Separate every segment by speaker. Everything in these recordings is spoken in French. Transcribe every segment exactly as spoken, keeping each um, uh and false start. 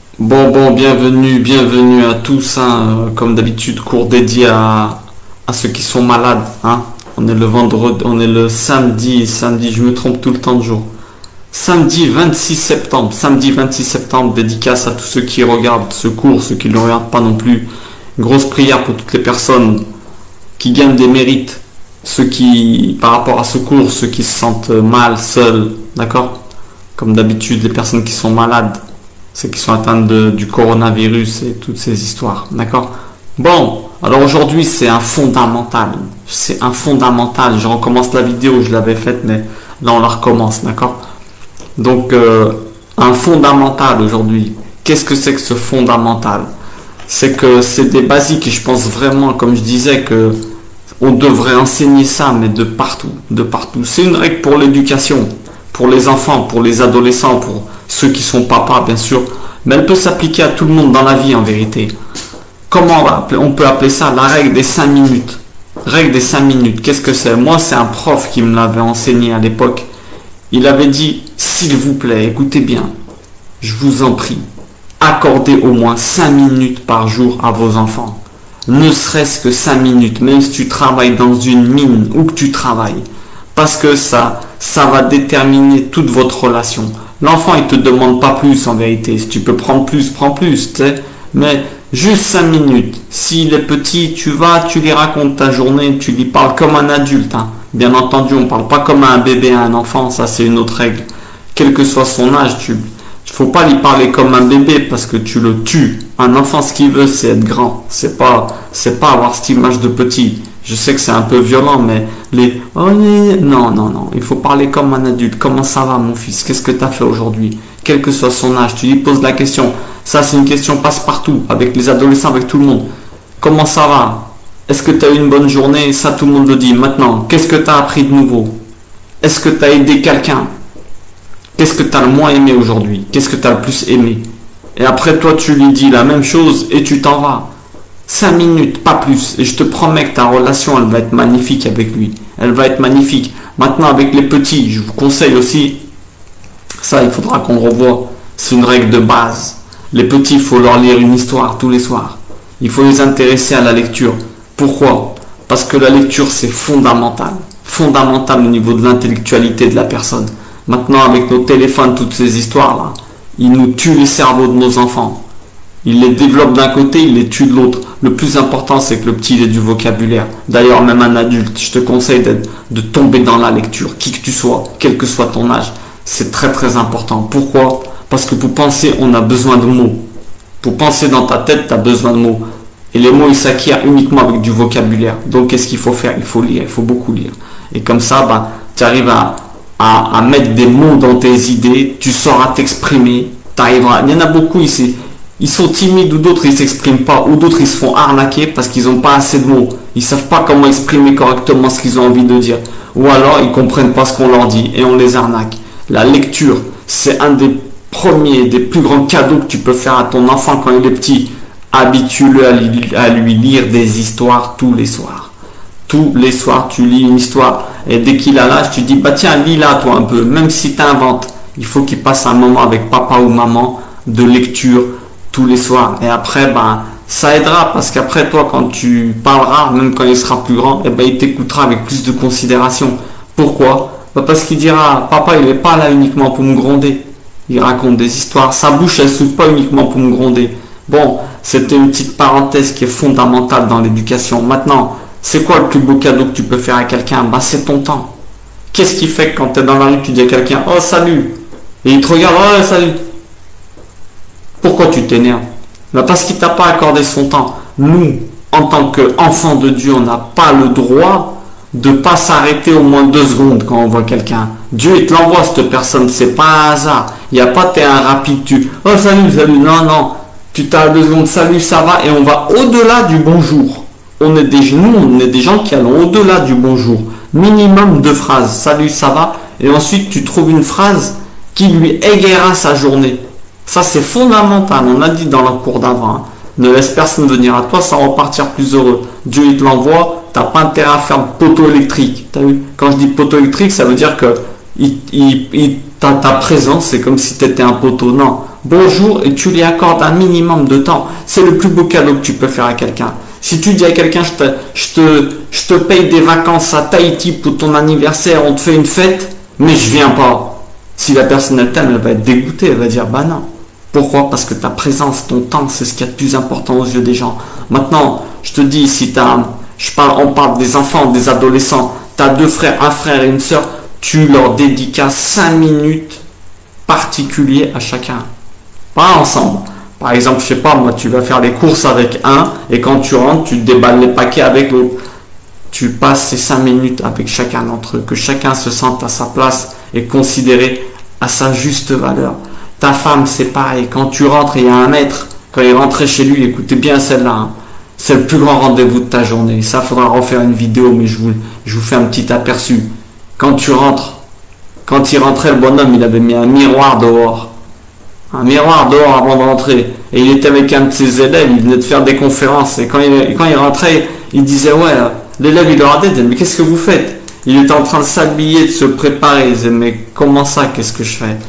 Speaker 1: Bon, bon, bienvenue, bienvenue à tous, hein. Euh, Comme d'habitude, cours dédié à, à ceux qui sont malades, hein. On est le vendredi, on est le samedi, samedi, je me trompe tout le temps de jour. Samedi vingt-six septembre, samedi vingt-six septembre, dédicace à tous ceux qui regardent ce cours, ceux qui ne le regardent pas non plus. Grosse prière pour toutes les personnes qui gagnent des mérites, ceux qui, par rapport à ce cours, ceux qui se sentent mal, seuls, d'accord? Comme d'habitude, les personnes qui sont malades, ceux qui sont atteints de, du coronavirus et toutes ces histoires, d'accord? Bon, alors aujourd'hui c'est un fondamental, c'est un fondamental, je recommence la vidéo, je l'avais faite, mais là on la recommence, d'accord? Donc, euh, un fondamental aujourd'hui, qu'est-ce que c'est que ce fondamental? C'est que c'est des basiques et je pense vraiment, comme je disais, que on devrait enseigner ça, mais de partout, de partout. C'est une règle pour l'éducation, pour les enfants, pour les adolescents, pour ceux qui sont papas, bien sûr, mais elle peut s'appliquer à tout le monde dans la vie en vérité. Comment on, va appeler, on peut appeler ça la règle des cinq minutes? Règle des cinq minutes, qu'est-ce que c'est? Moi, c'est un prof qui me l'avait enseigné à l'époque. Il avait dit, s'il vous plaît, écoutez bien, je vous en prie, accordez au moins cinq minutes par jour à vos enfants. Ne serait-ce que cinq minutes, même si tu travailles dans une mine, où que tu travailles. Parce que ça, ça va déterminer toute votre relation. L'enfant, il te demande pas plus en vérité. Si tu peux prendre plus, prends plus, tu sais. Mais juste cinq minutes. S'il est petit, tu vas, tu lui racontes ta journée, tu lui parles comme un adulte, hein. Bien entendu, on ne parle pas comme à un bébé, à un enfant, ça c'est une autre règle. Quel que soit son âge, tu il faut pas lui parler comme un bébé parce que tu le tues. Un enfant, ce qu'il veut, c'est être grand. C'est pas, c'est pas avoir cette image de petit. Je sais que c'est un peu violent, mais les oh, non, non, non. Il faut parler comme un adulte. Comment ça va, mon fils? Qu'est-ce que tu as fait aujourd'hui? Quel que soit son âge, tu lui poses la question. Ça, c'est une question passe-partout, avec les adolescents, avec tout le monde. Comment ça va? Est-ce que tu as eu une bonne journée? Ça, tout le monde le dit. Maintenant, qu'est-ce que tu as appris de nouveau? Est-ce que tu as aidé quelqu'un? Qu'est-ce que tu as le moins aimé aujourd'hui? Qu'est-ce que tu as le plus aimé? Et après, toi, tu lui dis la même chose et tu t'en vas. Cinq minutes, pas plus. Et je te promets que ta relation, elle va être magnifique avec lui. Elle va être magnifique. Maintenant, avec les petits, je vous conseille aussi, ça, il faudra qu'on revoie. C'est une règle de base. Les petits, il faut leur lire une histoire tous les soirs. Il faut les intéresser à la lecture. Pourquoi? Parce que la lecture, c'est fondamental. Fondamental au niveau de l'intellectualité de la personne. Maintenant, avec nos téléphones, toutes ces histoires-là, ils nous tuent les cerveaux de nos enfants. Ils les développent d'un côté, ils les tuent de l'autre. Le plus important, c'est que le petit ait du vocabulaire. D'ailleurs, même un adulte, je te conseille de tomber dans la lecture, qui que tu sois, quel que soit ton âge. C'est très très important. Pourquoi? Parce que pour penser, on a besoin de mots. Pour penser dans ta tête, tu as besoin de mots. Et les mots, ils s'acquièrent uniquement avec du vocabulaire. Donc, qu'est-ce qu'il faut faire? Il faut lire, il faut beaucoup lire. Et comme ça, bah, tu arrives à... À, à mettre des mots dans tes idées, tu sauras t'exprimer, t'arriveras. Il y en a beaucoup ici, ils sont timides ou d'autres ils s'expriment pas, ou d'autres ils se font arnaquer parce qu'ils n'ont pas assez de mots, ils savent pas comment exprimer correctement ce qu'ils ont envie de dire, ou alors ils comprennent pas ce qu'on leur dit et on les arnaque. La lecture, c'est un des premiers, des plus grands cadeaux que tu peux faire à ton enfant quand il est petit. Habitue-le à lui, à lui lire des histoires tous les soirs. Tous les soirs, tu lis une histoire. Et dès qu'il a l'âge, tu dis, bah tiens, lis-la toi un peu. Même si tu inventes, il faut qu'il passe un moment avec papa ou maman de lecture tous les soirs. Et après, bah, ça aidera parce qu'après, toi, quand tu parleras, même quand il sera plus grand, et ben, il t'écoutera avec plus de considération. Pourquoi? Bah, parce qu'il dira, papa, il n'est pas là uniquement pour me gronder. Il raconte des histoires. Sa bouche, elle ne s'ouvre pas uniquement pour me gronder. Bon, c'était une petite parenthèse qui est fondamentale dans l'éducation. Maintenant, c'est quoi le plus beau cadeau que tu peux faire à quelqu'un? Bah, c'est ton temps. Qu'est-ce qui fait que quand tu es dans la rue, tu dis à quelqu'un, oh salut, et il te regarde, oh salut. Pourquoi tu t'énerves? Bah, parce qu'il t'a pas accordé son temps. Nous, en tant qu'enfants de Dieu, on n'a pas le droit de pas s'arrêter au moins deux secondes quand on voit quelqu'un. Dieu, il te l'envoie cette personne, c'est pas un hasard. Il n'y a pas t'es un rapide, tu, oh salut, salut, non, non. Tu t'as deux secondes, salut, ça va, et on va au-delà du bonjour. On est des, nous, on est des gens qui allons au-delà du bonjour. Minimum deux phrases. Salut, ça va? Et ensuite, tu trouves une phrase qui lui égayera sa journée. Ça, c'est fondamental. On a dit dans la cour d'avant. Hein. Ne laisse personne venir à toi sans repartir plus heureux. Dieu, il te l'envoie. Tu n'as pas intérêt à faire de poteau électrique. T'as vu? Quand je dis poteau électrique, ça veut dire que il, il, il Ta, ta présence, c'est comme si tu étais un poteau. Non. Bonjour, et tu lui accordes un minimum de temps. C'est le plus beau cadeau que tu peux faire à quelqu'un. Si tu dis à quelqu'un, je te, je, te, je te paye des vacances à Tahiti pour ton anniversaire, on te fait une fête, mais je viens pas. Si la personne elle t'aime, elle va être dégoûtée, elle va dire, bah non. Pourquoi? Parce que ta présence, ton temps, c'est ce qu'il y a de plus important aux yeux des gens. Maintenant, je te dis, si t'as, je parle, on parle des enfants, des adolescents, tu as deux frères, un frère et une sœur, tu leur dédicaces cinq minutes particuliers à chacun. Pas ensemble. Par exemple, je sais pas, moi, tu vas faire les courses avec un, et quand tu rentres, tu déballes les paquets avec l'autre. Tu passes ces cinq minutes avec chacun d'entre eux, que chacun se sente à sa place et considéré à sa juste valeur. Ta femme, c'est pareil. Quand tu rentres, il y a un maître. Quand il rentrait chez lui, écoutez bien celle-là. Hein. C'est le plus grand rendez-vous de ta journée. Ça, faudra refaire une vidéo, mais je vous, je vous fais un petit aperçu. Quand tu rentres, quand il rentrait, le bonhomme, il avait mis un miroir dehors. Un miroir dehors avant de rentrer. Et il était avec un de ses élèves, il venait de faire des conférences. Et quand il, quand il rentrait, il disait, ouais, l'élève, il leur a dit, mais qu'est-ce que vous faites? Il était en train de s'habiller, de se préparer. Il disait, mais comment ça, qu'est-ce que je fais?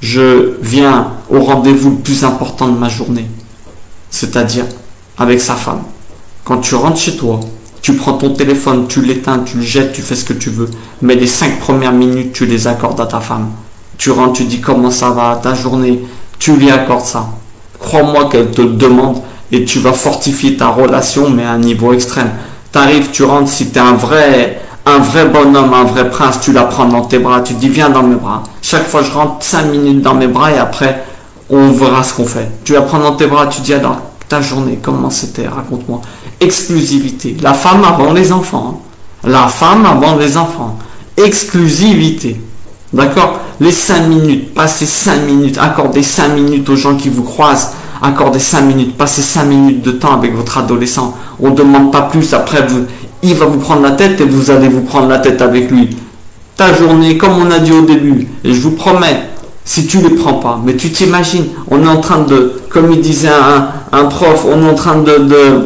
Speaker 1: Je viens au rendez-vous le plus important de ma journée. C'est-à-dire avec sa femme. Quand tu rentres chez toi, tu prends ton téléphone, tu l'éteins, tu le jettes, tu fais ce que tu veux. Mais les cinq premières minutes, tu les accordes à ta femme. Tu rentres, tu dis comment ça va, ta journée, tu lui accordes ça. Crois-moi qu'elle te le demande et tu vas fortifier ta relation, mais à un niveau extrême. Tu arrives, tu rentres, si tu es un vrai, un vrai bonhomme, un vrai prince, tu la prends dans tes bras, tu dis viens dans mes bras. Chaque fois, je rentre cinq minutes dans mes bras et après, on verra ce qu'on fait. Tu la prends dans tes bras, tu dis alors, ta journée, comment c'était, raconte-moi. Exclusivité. La femme avant les enfants. Hein. La femme avant les enfants. Exclusivité. D'accord? Les cinq minutes, passez cinq minutes, accordez cinq minutes aux gens qui vous croisent, accordez cinq minutes, passez cinq minutes de temps avec votre adolescent. On ne demande pas plus, après vous, il va vous prendre la tête et vous allez vous prendre la tête avec lui. Ta journée, comme on a dit au début, et je vous promets, si tu ne les prends pas, mais tu t'imagines, on est en train de, comme il disait un, un prof, on est en train de, de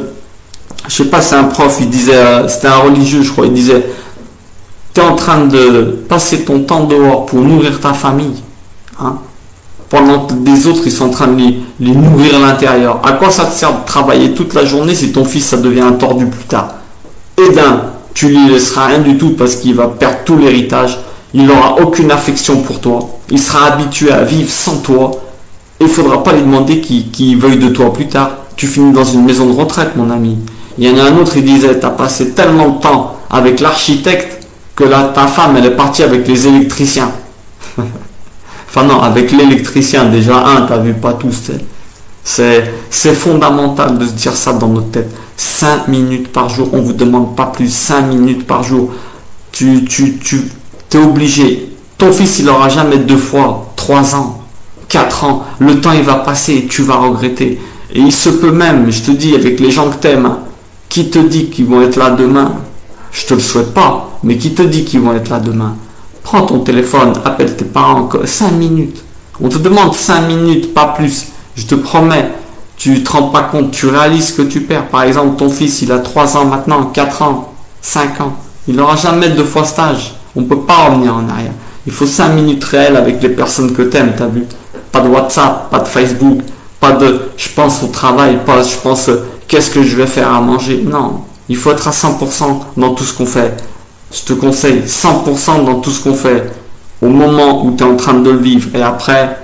Speaker 1: je sais pas, c'est un prof, il disait, euh, c'était un religieux, je crois, il disait, tu es en train de passer ton temps dehors pour nourrir ta famille, hein, pendant que des autres, ils sont en train de les, les nourrir à l'intérieur. À quoi ça te sert de travailler toute la journée si ton fils, ça devient un tordu plus tard? Eh bien, tu lui laisseras rien du tout parce qu'il va perdre tout l'héritage. Il n'aura aucune affection pour toi. Il sera habitué à vivre sans toi. Il ne faudra pas lui demander qu'il qu'il veuille de toi plus tard. Tu finis dans une maison de retraite, mon ami. Il y en a un autre, il disait, tu as passé tellement de temps avec l'architecte que là, ta femme, elle est partie avec les électriciens. Enfin non, avec l'électricien, déjà, un, tu n'as vu pas tous. C'est fondamental de se dire ça dans notre tête. cinq minutes par jour, on ne vous demande pas plus. cinq minutes par jour. Tu, tu, tu es obligé. Ton fils, il n'aura jamais deux fois, trois ans, quatre ans. Le temps, il va passer et tu vas regretter. Et il se peut même, je te dis, avec les gens que tu aimes, qui te dit qu'ils vont être là demain? Je te le souhaite pas, mais qui te dit qu'ils vont être là demain? Prends ton téléphone, appelle tes parents, cinq minutes. On te demande cinq minutes, pas plus. Je te promets, tu ne te rends pas compte, tu réalises ce que tu perds. Par exemple, ton fils, il a trois ans maintenant, quatre ans, cinq ans. Il n'aura jamais deux fois stage. On ne peut pas revenir en arrière. Il faut cinq minutes réelles avec les personnes que tu aimes, tu as vu? Pas de WhatsApp, pas de Facebook, pas de je pense au travail, pas je pense qu'est-ce que je vais faire à manger. Non, il faut être à cent pour cent dans tout ce qu'on fait. Je te conseille cent pour cent dans tout ce qu'on fait au moment où tu es en train de le vivre et après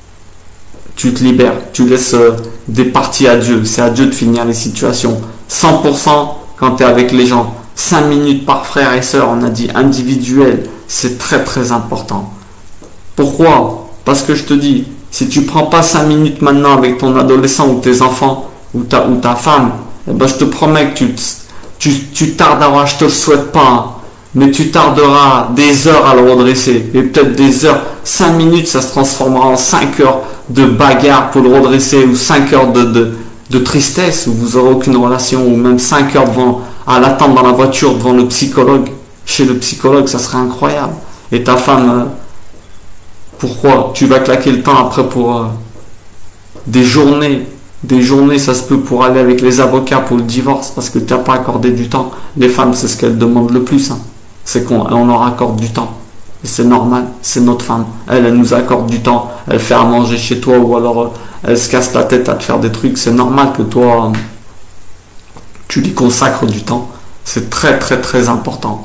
Speaker 1: tu te libères, tu laisses des parties à Dieu, c'est à Dieu de finir les situations. cent pour cent quand tu es avec les gens, cinq minutes par frère et sœur, on a dit individuel, c'est très très important. Pourquoi? Parce que je te dis, si tu prends pas cinq minutes maintenant avec ton adolescent ou tes enfants ou ta, ou ta femme, eh ben je te promets que tu, tu, tu tarderas, je te le souhaite pas, hein, mais tu tarderas des heures à le redresser, et peut-être des heures, cinq minutes ça se transformera en cinq heures de bagarre pour le redresser, ou cinq heures de, de, de tristesse, où vous n'aurez aucune relation, ou même cinq heures devant, à l'attendre dans la voiture devant le psychologue. Chez le psychologue, ça serait incroyable. Et ta femme, euh, pourquoi? Tu vas claquer le temps après pour euh, des journées. Des journées, ça se peut pour aller avec les avocats pour le divorce, parce que tu n'as pas accordé du temps. Les femmes, c'est ce qu'elles demandent le plus. Hein. C'est qu'on on leur accorde du temps. Et c'est normal, c'est notre femme. Elle, elle nous accorde du temps. Elle fait à manger chez toi ou alors euh, elle se casse la tête à te faire des trucs. C'est normal que toi, euh, tu lui consacres du temps. C'est très très très important.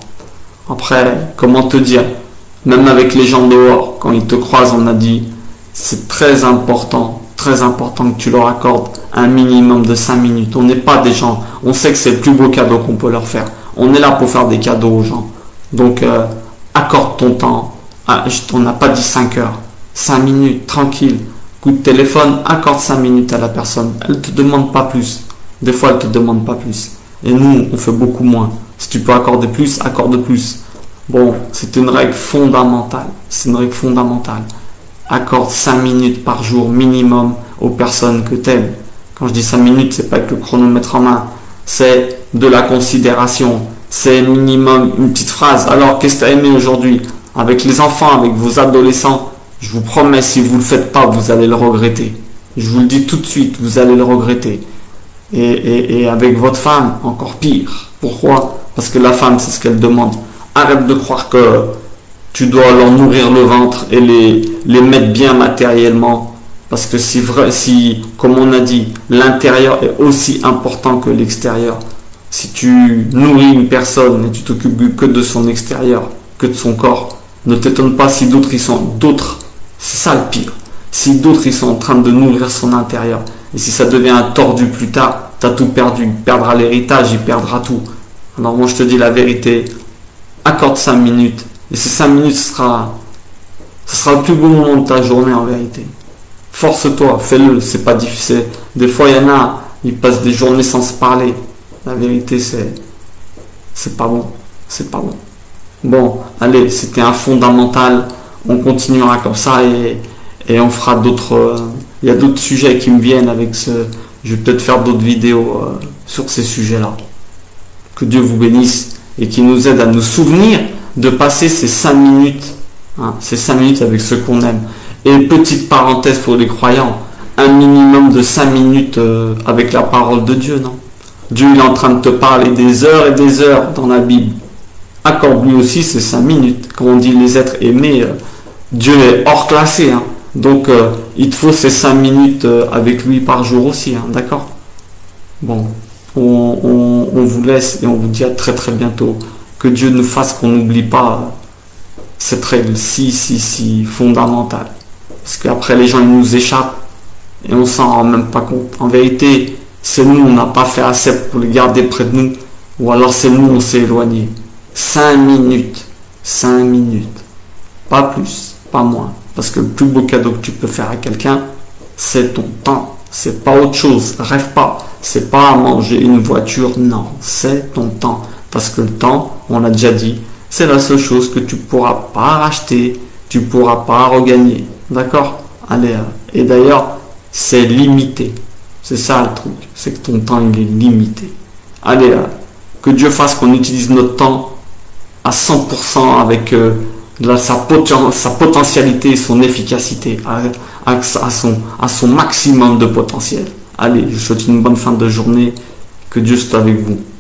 Speaker 1: Après, comment te dire, même avec les gens dehors, quand ils te croisent, on a dit, c'est très important, très important que tu leur accordes un minimum de cinq minutes. On n'est pas des gens, on sait que c'est le plus beau cadeau qu'on peut leur faire. On est là pour faire des cadeaux aux gens. Donc, euh, accorde ton temps. Ah, on n'a pas dit cinq heures. cinq minutes, tranquille. Coup de téléphone, accorde cinq minutes à la personne. Elle ne te demande pas plus. Des fois, elle ne te demande pas plus. Et nous, on fait beaucoup moins. Si tu peux accorder plus, accorde plus. Bon, c'est une règle fondamentale. C'est une règle fondamentale. Accorde cinq minutes par jour minimum aux personnes que tu aimes. Quand je dis cinq minutes, c'est pas avec le chronomètre en main. C'est de la considération. C'est minimum une petite phrase. Alors, qu'est-ce que tu as aimé aujourd'hui? Avec les enfants, avec vos adolescents, je vous promets, si vous ne le faites pas, vous allez le regretter. Je vous le dis tout de suite, vous allez le regretter. Et, et, et avec votre femme, encore pire. Pourquoi? Parce que la femme, c'est ce qu'elle demande. Arrête de croire que tu dois leur nourrir le ventre et les, les mettre bien matériellement. Parce que si, vrai, si, comme on a dit, l'intérieur est aussi important que l'extérieur. Si tu nourris une personne et tu t'occupes que de son extérieur, que de son corps, ne t'étonne pas si d'autres y sont. D'autres, c'est ça le pire. Si d'autres ils sont en train de nourrir son intérieur. Et si ça devient un tordu plus tard, tu as tout perdu. Il perdra l'héritage, il perdra tout. Alors moi je te dis la vérité, accorde cinq minutes. Et ces cinq minutes, ce sera, ce sera le plus beau moment de ta journée en vérité. Force-toi, fais-le, c'est pas difficile. Des fois il y en a, ils passent des journées sans se parler. La vérité c'est, c'est pas bon. C'est pas bon. Bon, allez, c'était un fondamental. On continuera comme ça et, et on fera d'autres... Euh, il y a d'autres sujets qui me viennent avec ce... Je vais peut-être faire d'autres vidéos euh, sur ces sujets-là. Que Dieu vous bénisse et qui nous aide à nous souvenir de passer ces cinq minutes, hein, ces cinq minutes avec ceux qu'on aime. Et petite parenthèse pour les croyants, un minimum de cinq minutes euh, avec la parole de Dieu, non? Dieu il est en train de te parler des heures et des heures dans la Bible. Accorde lui aussi ces cinq minutes. Quand on dit les êtres aimés, euh, Dieu est hors classé. Hein. Donc euh, il te faut ces cinq minutes euh, avec lui par jour aussi. Hein, d'accord? Bon, on, on, on vous laisse et on vous dit à très très bientôt. Que Dieu nous fasse qu'on n'oublie pas euh, cette règle si si si fondamentale. Parce qu'après les gens ils nous échappent et on s'en rend même pas compte. En vérité, c'est nous, on n'a pas fait assez pour les garder près de nous. Ou alors c'est nous, on s'est éloigné. cinq minutes. cinq minutes. Pas plus, pas moins. Parce que le plus beau cadeau que tu peux faire à quelqu'un, c'est ton temps. C'est pas autre chose. Rêve pas. C'est pas à manger une voiture. Non, c'est ton temps. Parce que le temps, on l'a déjà dit, c'est la seule chose que tu pourras pas racheter. Tu pourras pas regagner. D'accord? Allez. Et d'ailleurs, c'est limité. C'est ça le truc. C'est que ton temps, il est limité. Allez, que Dieu fasse qu'on utilise notre temps à cent pour cent avec euh, la, sa, poten sa potentialité et son efficacité, à, à, à, son, à son maximum de potentiel. Allez, je vous souhaite une bonne fin de journée. Que Dieu soit avec vous.